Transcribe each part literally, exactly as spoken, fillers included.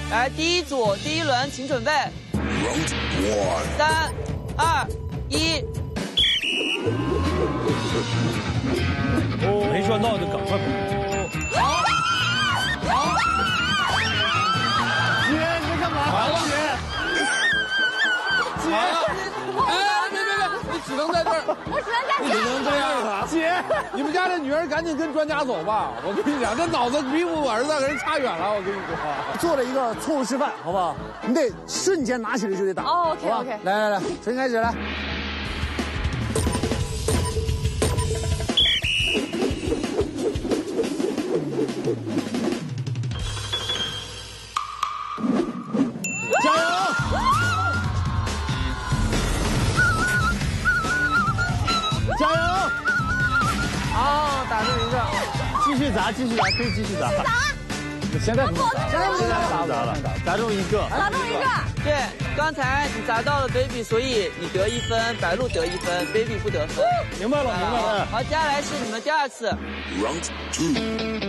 来，第一组第一轮，请准备。三、二、一。 没赚到就赶快跑。 好，好。姐，你在干嘛？完了，姐。姐。哎，别别别，你只能在这儿。 我只能在这儿。 你只能这样了。姐，你们家这女儿赶紧跟专家走吧。我跟你讲，这脑子比我儿子跟人差远了。我跟你说， 做了一个错误示范，好不好？你得瞬间拿起来就得打。 哦 ，OK OK。 来来来，重新开始来。加油！加油！ 哦，打中一个。 继续砸，继续砸，可以继续砸。现在不能打， 现在不能打， 砸了，砸中一个， 打中一个。 对，刚才你砸到了 baby， 所以你得一分，白鹿得一分 ，baby 不得分。 明白了，明白了。 好，接下来是你们第二次。 Round two。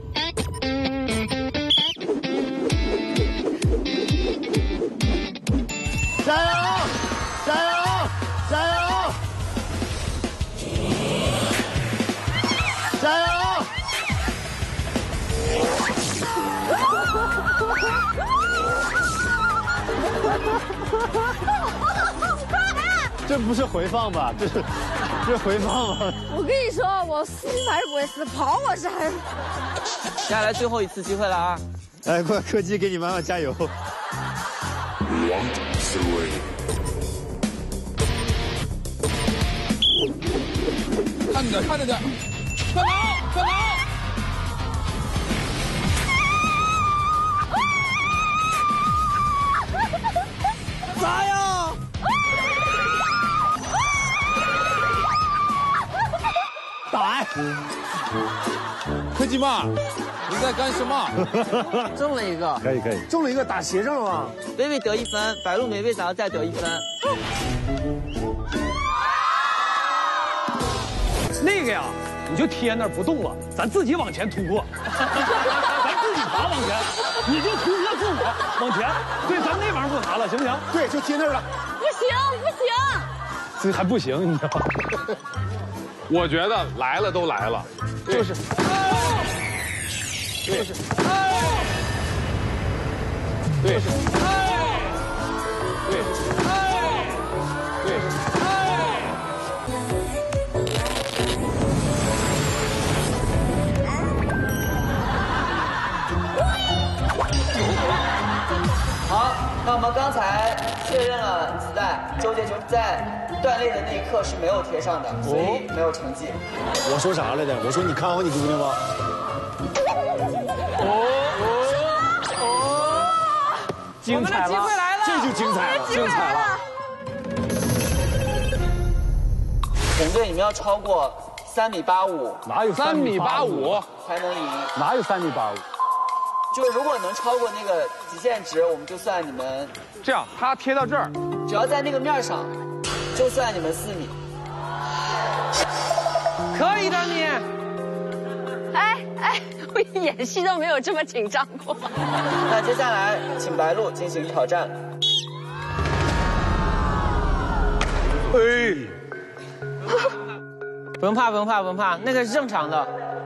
加油！加油！加油！加油！ 这不是回放吧？这是这是回放吗？ 我跟你说，我撕还是不会撕，跑我是还是。 接下来最后一次机会了啊！ 来，快，柯基，给你妈妈加油！ Round three。 看着点，看着点，快跑，快跑！ 砸呀！ 打！ 柯基妈，你在干什么？ 中了一个， 可以可以， 中了一个打斜上了吗 baby 得一分，白鹿没被砸到再得一分。 那个呀，你就贴那儿不动了，咱自己往前突破，咱自己爬往前，你就突破自我往前。对，咱那玩意儿不爬了，行不行？ 对，就贴那儿了。 不行不行， 这还不行，你知道吗？ 我觉得来了都来了，就是，对，是，对，是，对，对。 好，那我们刚才确认了磁带，周杰雄在断裂的那一刻是没有贴上的，所以没有成绩。 我说啥来着？我说你看好你姑娘吗？ 哦哦， 精彩了！ 机会来了， 这就精彩了， 精彩了！ 红队你们要超过三米八五， 哪有三米八五才能赢。 哪有三米八五？ 就是如果能超过那个极限值，我们就算你们。 这样，它贴到这儿， 只要在那个面上，就算你们四米。可以的你。 哎哎，我演戏都没有这么紧张过。 那接下来请白鹿进行挑战。 哎， 不用怕，不用怕，不用怕，那个是正常的。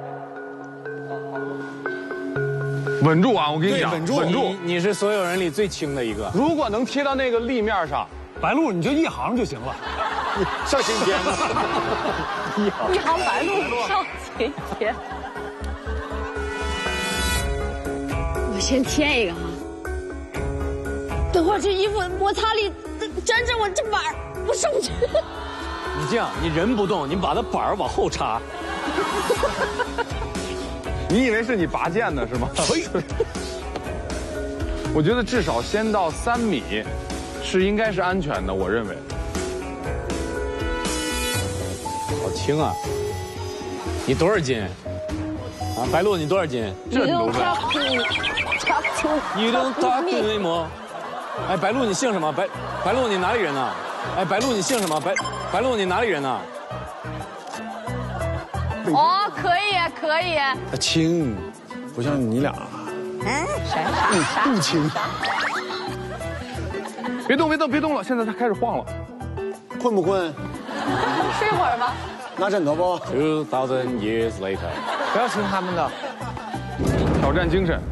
稳住啊！我跟你讲， 稳住， 稳住。 你是所有人里最轻的一个。 如果能贴到那个立面上， 白鹿你就一行就行了。 上晴天了。 一行。 一行白鹿上晴天。我先贴一个哈。等会儿这衣服摩擦力粘着我这板儿，我上不去。 你这样，你人不动，你把那板儿往后插。 你以为是你拔剑的是吗？我觉得至少先到三米，是应该是安全的，我认为。 好轻啊！你多少斤？啊，白鹿你多少斤？ 这你都知道。 You don't talk to me more。哎，白鹿你姓什么？白白鹿你哪里人呢？哎，白鹿你姓什么？白白鹿你哪里人呢？ 哦，可以可以。 轻，不像你俩。 嗯，啥啥不轻。别动，别动，别动了！现在它开始晃了。 困不困？ 睡会儿吧。 拿枕头不 Two thousand years later， 不要听他们的。挑战精神。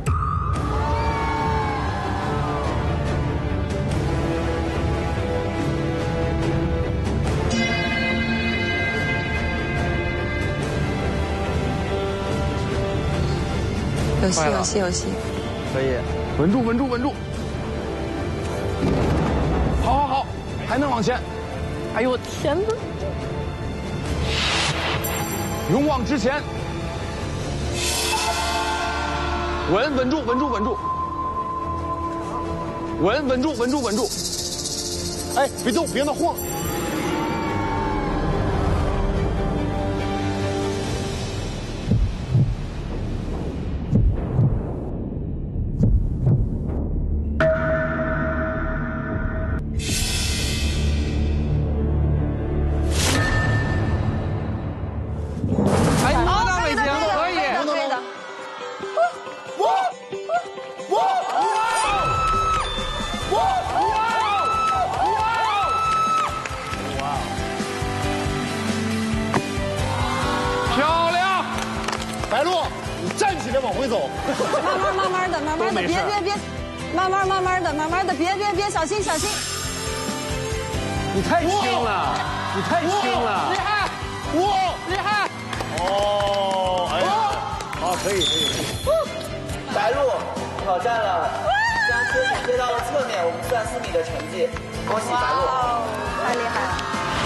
有戏，有戏，有戏。 可以，稳住，稳住，稳住。好好好，还能往前。哎呦我天哪！勇往直前。稳，稳住，稳住，稳住。稳，稳住，稳住，稳住。 哎，别动，别让它晃。白鹿，你站起来往回走。 慢慢慢慢的，慢慢的，别别别，慢慢慢慢的，慢慢的，别别别，小心小心。 你太轻了，你太轻了， 厉害，哇，厉害！ 哦，哎呀，好，可以可以。 白鹿挑战了，将车子接到了侧面，我们算四米的成绩，恭喜白鹿， 太厉害了。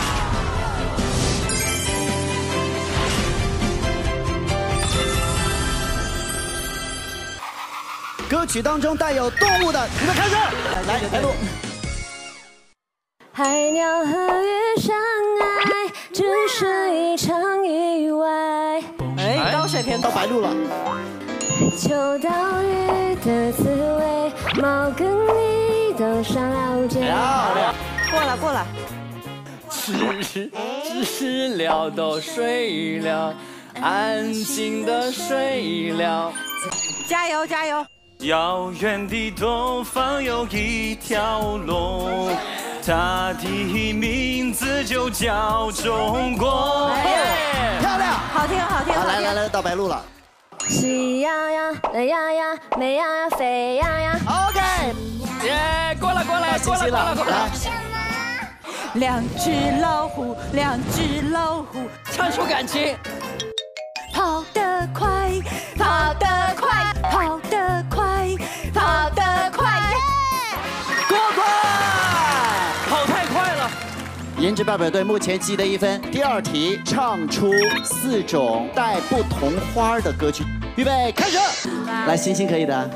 歌曲当中带有动物的，你们开始，来，白鹿。 海鸟和月相爱，只是一场意外。 哎，高水平到白鹿了。 秋刀鱼的滋味，猫跟你都想了解。 漂亮。 过来过来。 知知了都睡了，安静的睡了。 加油加油！ 遥远的东方有一条龙，它的名字就叫中国。 漂亮， 好听好听好， 好听。 来来来，到白鹿了。 喜羊羊、懒羊羊、美羊羊、沸羊羊。 OK， 耶，过来过来过来过来过来。 两只老虎，两只老虎， 唱出感情。 跑得快，跑得快，跑得快，跑得快， 过关！ 跑太快了。 颜值代表队目前积得一分。第二题，唱出四种带不同花的歌曲。预备，开始。来，星星可以的。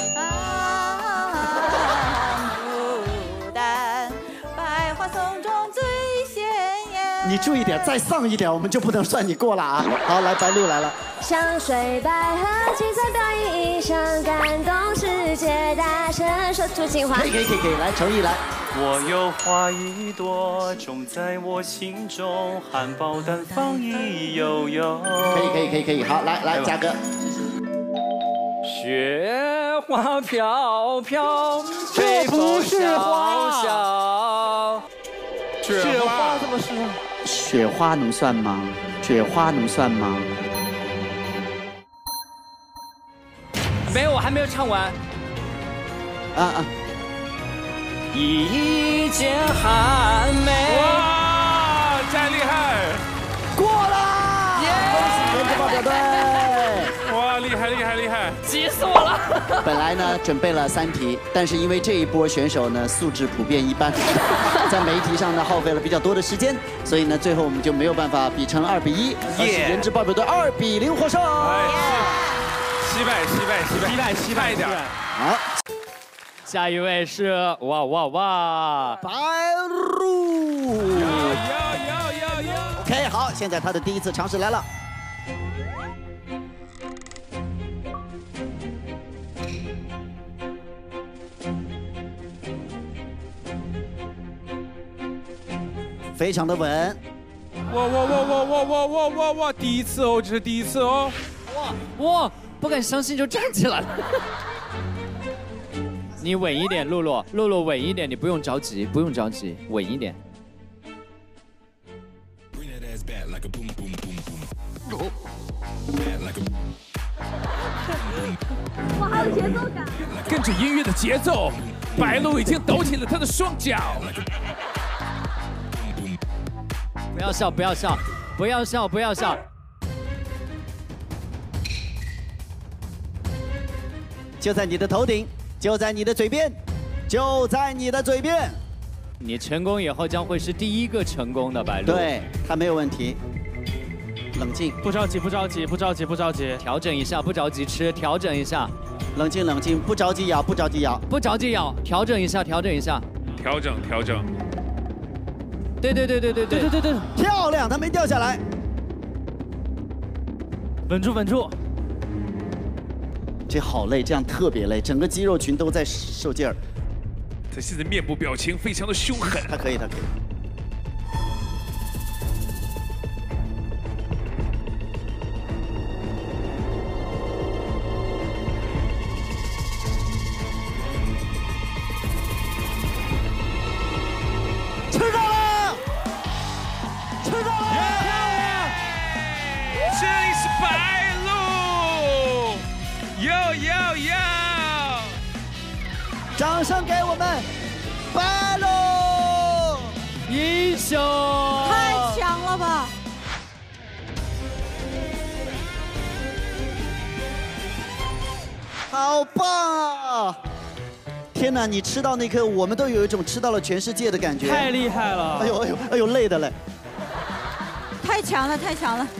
牡丹，百花丛中最鲜艳。 你注意点，再丧一点，我们就不能算你过了啊。好，来，白鹿来了。 香水百合，青色倒影一生，感动世界，大声说出情话。 可以可以可以可以，来，程毅来。 我有花一朵，种在我心中，含苞待放一悠悠。 可以可以可以可以，好，来来，嘉哥。 雪花飘飘，这不是花。 雪花怎么是？ 雪花能算吗？雪花能算吗？ 没有，我还没有唱完。 啊啊！ 一剪寒梅。 哇，真厉害！ 过了！恭喜颜值代表队！ 哇，厉害厉害厉害！ 急死我了！ 本来呢准备了三题，但是因为这一波选手呢素质普遍一般，在每一题上呢耗费了比较多的时间，所以呢最后我们就没有办法比成二比一，而是颜值代表队二比零获胜。 惜败惜败惜败惜败惜败一点。 好， 下一位是哇哇哇白鹿。 要要要要 OK， 好，现在他的第一次尝试来了。非常的稳。 哇哇哇哇哇哇哇哇哇！第一次哦，这是第一次哦。 哇哇！不敢相信就站起来了。 你稳一点，露露，露露稳一点，你不用着急，不用着急，稳一点。 哇，好有节奏感！ 跟着音乐的节奏，白鹿已经抖起了他的双脚。 不要笑，不要笑，不要笑，不要笑。 就在你的头顶，就在你的嘴边，就在你的嘴边。 你成功以后将会是第一个成功的白鹿。 对，他没有问题。冷静， 不着急，不着急，不着急，不着急， 调整一下，不着急吃，调整一下。 冷静，冷静，不着急咬，不着急咬， 不着急咬，调整一下，调整一下。 调整，调整。 对对对对对对对对对， 漂亮，他没掉下来。 稳住，稳住。 这好累，这样特别累，整个肌肉群都在受劲儿。 他现在面部表情非常的凶狠。 他可以，他可以。吃到了，吃到了！ 这里是白鹿，哟哟哟！ 掌声给我们白鹿英雄！ 太强了吧！ 好棒啊！天哪，你吃到那颗，我们都有一种吃到了全世界的感觉。 太厉害了！ 哎呦哎呦哎呦，累的嘞！ 太强了，太强了！